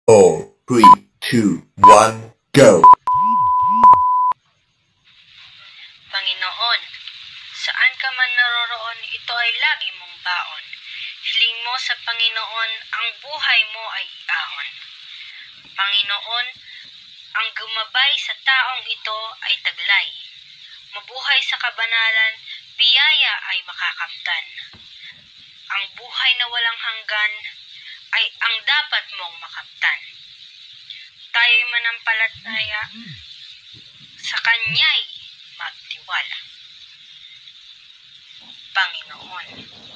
4, 3, 2, 1, go! Panginoon, saan ka man naroroon, ito ay lagi mong baon. Hiling mo sa Panginoon, ang buhay mo ay iahon. Panginoon, ang gumabay sa taong ito ay taglay. Mabuhay sa kabanalan, biyaya ay makakamtan. Ang buhay na walang hanggan ay ang dapat mong makamtan. Tayo'y manampalataya, sa Kanya'y magtiwala. Panginoon.